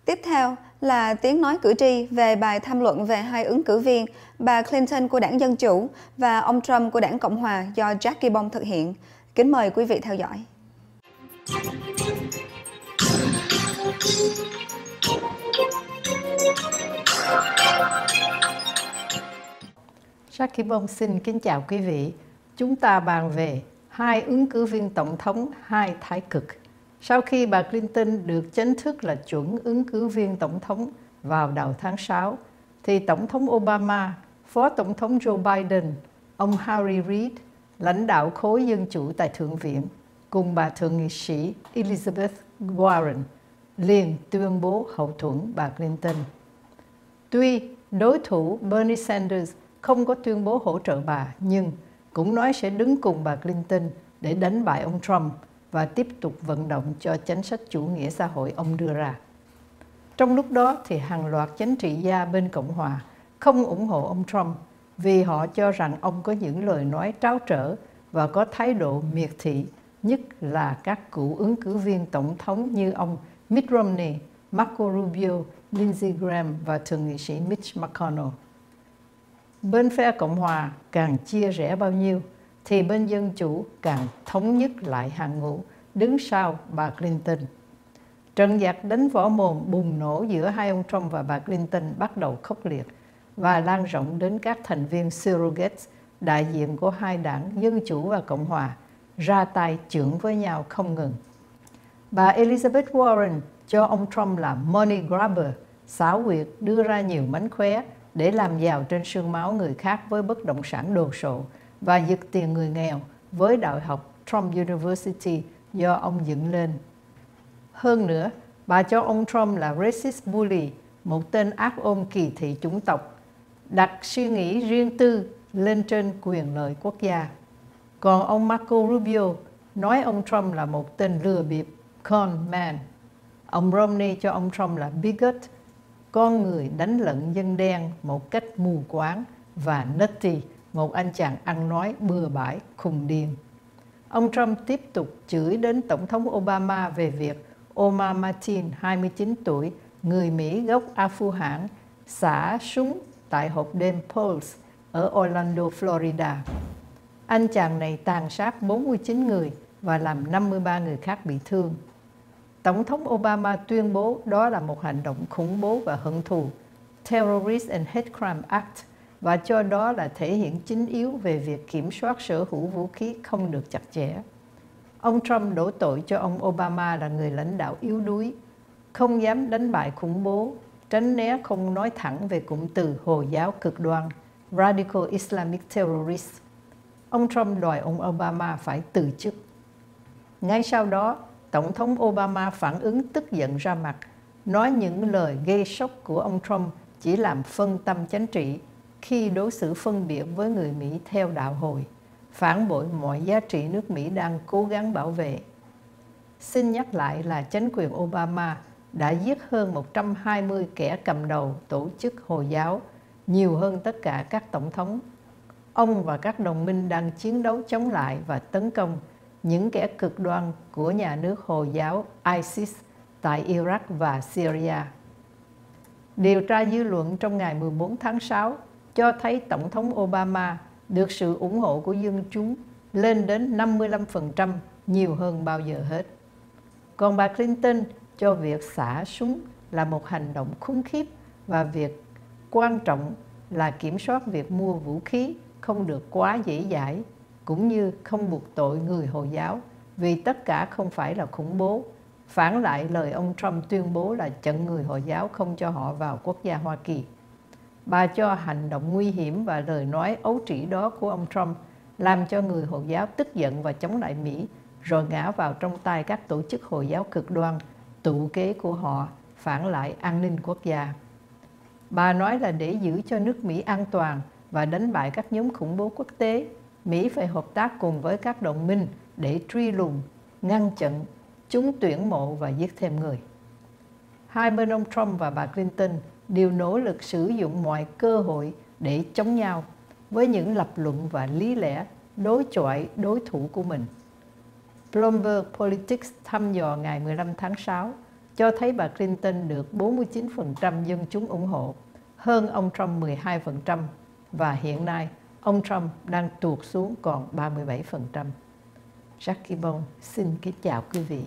Tiếp theo là tiếng nói cử tri về bài tham luận về hai ứng cử viên, bà Clinton của đảng Dân Chủ và ông Trump của đảng Cộng Hòa do Jackie Bong thực hiện. Kính mời quý vị theo dõi. Jackie Bong xin kính chào quý vị. Chúng ta bàn về hai ứng cử viên tổng thống, hai thái cực. Sau khi bà Clinton được chính thức là chuẩn ứng cử viên tổng thống vào đầu tháng 6, thì Tổng thống Obama, Phó Tổng thống Joe Biden, ông Harry Reid, lãnh đạo khối Dân Chủ tại Thượng viện, cùng bà Thượng nghị sĩ Elizabeth Warren liền tuyên bố hậu thuẫn bà Clinton. Tuy đối thủ Bernie Sanders không có tuyên bố hỗ trợ bà, nhưng cũng nói sẽ đứng cùng bà Clinton để đánh bại ông Trump và tiếp tục vận động cho chính sách chủ nghĩa xã hội ông đưa ra. Trong lúc đó thì hàng loạt chính trị gia bên Cộng hòa không ủng hộ ông Trump vì họ cho rằng ông có những lời nói tráo trở và có thái độ miệt thị, nhất là các cựu ứng cử viên tổng thống như ông Mitt Romney, Marco Rubio, Lindsey Graham và Thượng nghị sĩ Mitch McConnell. Bên phe Cộng hòa càng chia rẽ bao nhiêu, thì bên Dân Chủ càng thống nhất lại hàng ngũ, đứng sau bà Clinton. Trận giặc đánh võ mồm bùng nổ giữa hai ông Trump và bà Clinton bắt đầu khốc liệt và lan rộng đến các thành viên surrogates, đại diện của hai đảng Dân Chủ và Cộng hòa, ra tay chưởng với nhau không ngừng. Bà Elizabeth Warren cho ông Trump là money grabber, xảo quyệt đưa ra nhiều mánh khóe để làm giàu trên xương máu người khác với bất động sản đồ sộ và giật tiền người nghèo với Đại học Trump University do ông dựng lên. Hơn nữa, bà cho ông Trump là racist bully, một tên ác ôn kỳ thị chủng tộc, đặt suy nghĩ riêng tư lên trên quyền lợi quốc gia. Còn ông Marco Rubio nói ông Trump là một tên lừa bịp, con man. Ông Romney cho ông Trump là bigot, con người đánh lận dân đen một cách mù quáng, và nutty, một anh chàng ăn nói bừa bãi, khùng điên. Ông Trump tiếp tục chửi đến Tổng thống Obama về việc Omar Martin, 29 tuổi, người Mỹ gốc Afghan, xả súng tại hộp đêm Pulse ở Orlando, Florida. Anh chàng này tàn sát 49 người và làm 53 người khác bị thương. Tổng thống Obama tuyên bố đó là một hành động khủng bố và hận thù, Terrorist and Hate Crime Act, và cho đó là thể hiện chính yếu về việc kiểm soát sở hữu vũ khí không được chặt chẽ. Ông Trump đổ tội cho ông Obama là người lãnh đạo yếu đuối, không dám đánh bại khủng bố, tránh né không nói thẳng về cụm từ Hồi giáo cực đoan, Radical Islamic Terrorist. Ông Trump đòi ông Obama phải từ chức. Ngay sau đó, Tổng thống Obama phản ứng tức giận ra mặt, nói những lời gây sốc của ông Trump chỉ làm phân tâm chính trị khi đối xử phân biệt với người Mỹ theo đạo Hồi, phản bội mọi giá trị nước Mỹ đang cố gắng bảo vệ. Xin nhắc lại là chính quyền Obama đã giết hơn 120 kẻ cầm đầu tổ chức Hồi giáo, nhiều hơn tất cả các tổng thống. Ông và các đồng minh đang chiến đấu chống lại và tấn công những kẻ cực đoan của nhà nước Hồi giáo ISIS tại Iraq và Syria. Điều tra dư luận trong ngày 14 tháng 6 cho thấy Tổng thống Obama được sự ủng hộ của dân chúng lên đến 55%, nhiều hơn bao giờ hết. Còn bà Clinton cho việc xả súng là một hành động khủng khiếp và việc quan trọng là kiểm soát việc mua vũ khí không được quá dễ dãi, cũng như không buộc tội người Hồi giáo vì tất cả không phải là khủng bố, phản lại lời ông Trump tuyên bố là chặn người Hồi giáo không cho họ vào quốc gia Hoa Kỳ. Bà cho hành động nguy hiểm và lời nói ấu trĩ đó của ông Trump làm cho người Hồi giáo tức giận và chống lại Mỹ, rồi ngã vào trong tay các tổ chức Hồi giáo cực đoan, tụ kế của họ, phản lại an ninh quốc gia. Bà nói là để giữ cho nước Mỹ an toàn và đánh bại các nhóm khủng bố quốc tế, Mỹ phải hợp tác cùng với các đồng minh để truy lùng, ngăn chặn chúng tuyển mộ và giết thêm người. Hai bên ông Trump và bà Clinton đều nỗ lực sử dụng mọi cơ hội để chống nhau với những lập luận và lý lẽ đối chọi đối thủ của mình. Bloomberg Politics thăm dò ngày 15 tháng 6 cho thấy bà Clinton được 49% dân chúng ủng hộ, hơn ông Trump 12%, và hiện nay ông Trump đang tuột xuống còn 37%. Jackie Bông xin kính chào quý vị.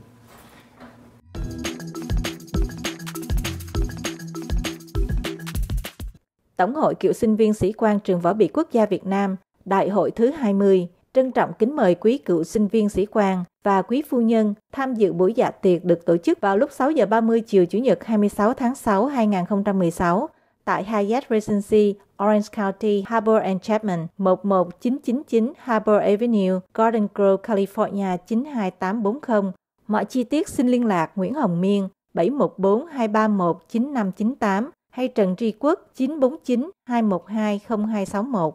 Tổng hội cựu sinh viên sĩ quan trường Võ bị Quốc gia Việt Nam, Đại hội thứ 20, trân trọng kính mời quý cựu sinh viên sĩ quan và quý phu nhân tham dự buổi dạ tiệc được tổ chức vào lúc 6 giờ 30 chiều Chủ nhật 26 tháng 6, 2016 tại Hyatt Regency, Orange County, Harbor and Chapman, 11999 Harbor Avenue, Garden Grove, California 92840. Mọi chi tiết xin liên lạc Nguyễn Hồng Miên 714-231-9598 hay Trần Tri Quốc 949-212-0261.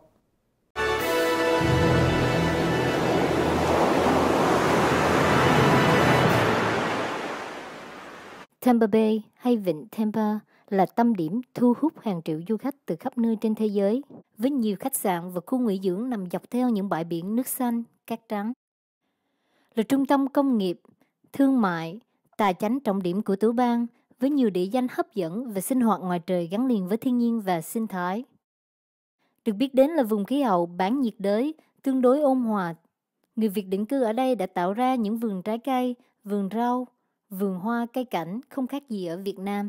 Tampa Bay hay Vịnh Tampa là tâm điểm thu hút hàng triệu du khách từ khắp nơi trên thế giới, với nhiều khách sạn và khu nghỉ dưỡng nằm dọc theo những bãi biển nước xanh, cát trắng. Là trung tâm công nghiệp, thương mại, tài chánh trọng điểm của tiểu bang, với nhiều địa danh hấp dẫn và sinh hoạt ngoài trời gắn liền với thiên nhiên và sinh thái. Được biết đến là vùng khí hậu bán nhiệt đới, tương đối ôn hòa. Người Việt định cư ở đây đã tạo ra những vườn trái cây, vườn rau, vườn hoa cây cảnh không khác gì ở Việt Nam.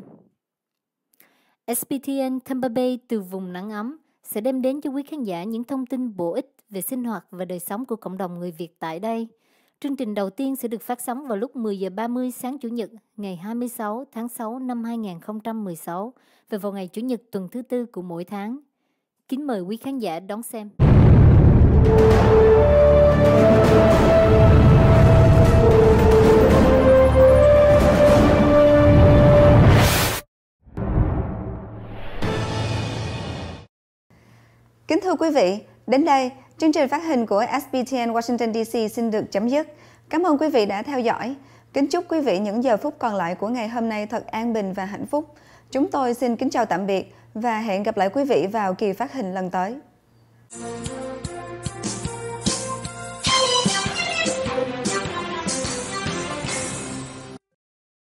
SBTN Tampa Bay từ vùng nắng ấm sẽ đem đến cho quý khán giả những thông tin bổ ích về sinh hoạt và đời sống của cộng đồng người Việt tại đây. Chương trình đầu tiên sẽ được phát sóng vào lúc 10 giờ 30 sáng Chủ nhật ngày 26 tháng 6 năm 2016 và vào ngày Chủ nhật tuần thứ tư của mỗi tháng. Kính mời quý khán giả đón xem. Kính thưa quý vị, đến đây, chương trình phát hình của SBTN Washington DC xin được chấm dứt. Cảm ơn quý vị đã theo dõi. Kính chúc quý vị những giờ phút còn lại của ngày hôm nay thật an bình và hạnh phúc. Chúng tôi xin kính chào tạm biệt và hẹn gặp lại quý vị vào kỳ phát hình lần tới.